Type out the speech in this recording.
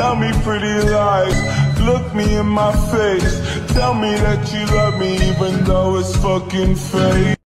Tell me pretty lies, look me in my face. Tell me that you love me even though it's fucking fake.